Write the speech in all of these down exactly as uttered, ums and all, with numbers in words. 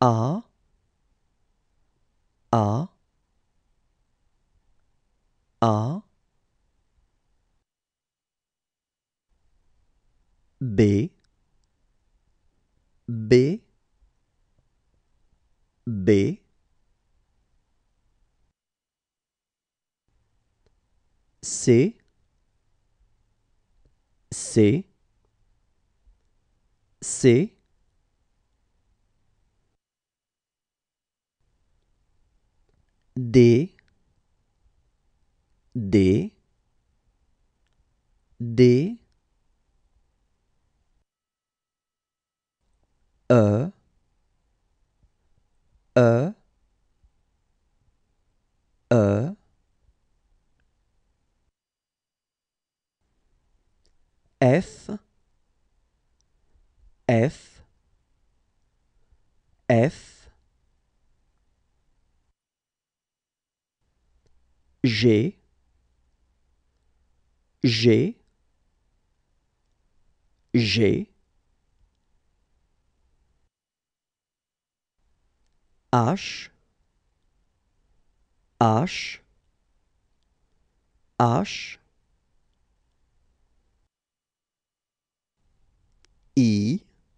A, A, A, B, B, B, C, C, C, D, D, D, E, E, E, F, F, F, G, G, G, H, H, H, I,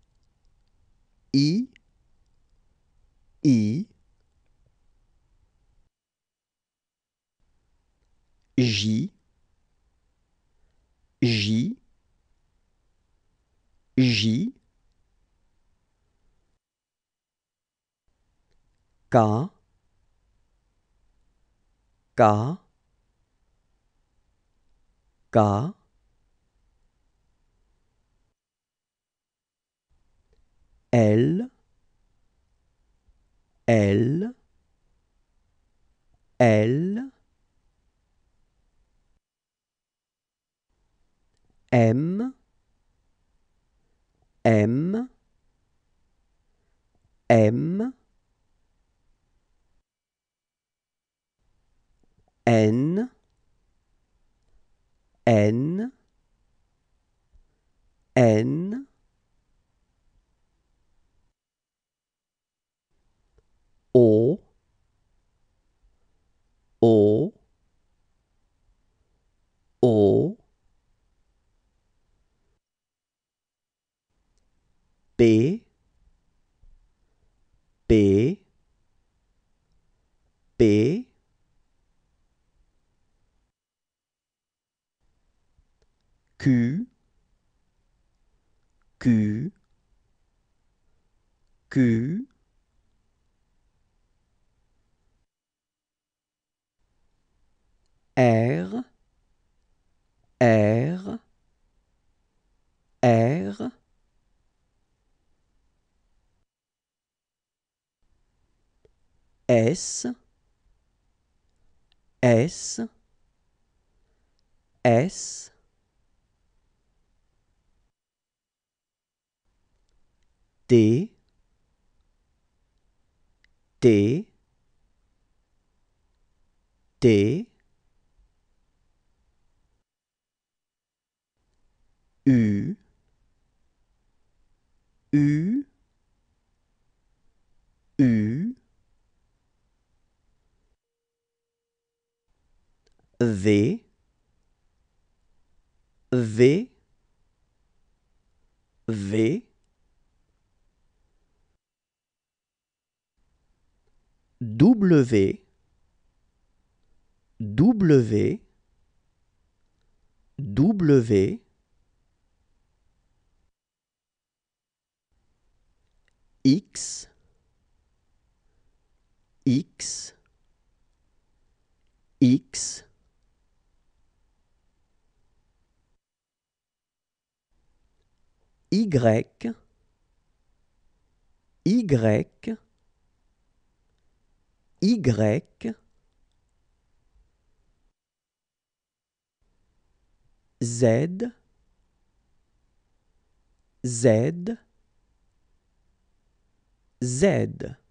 I, I, J, J, J, K, K, K, L, L, L, M, M, M, N, N, N, O, O, O, P, P, P, Q, Q, Q, R, R, R, S, S, S, T, T, T, U, U, U, V, V, V, W, W, W, X, X, X, Y, Y, Y, Z, Z, Z.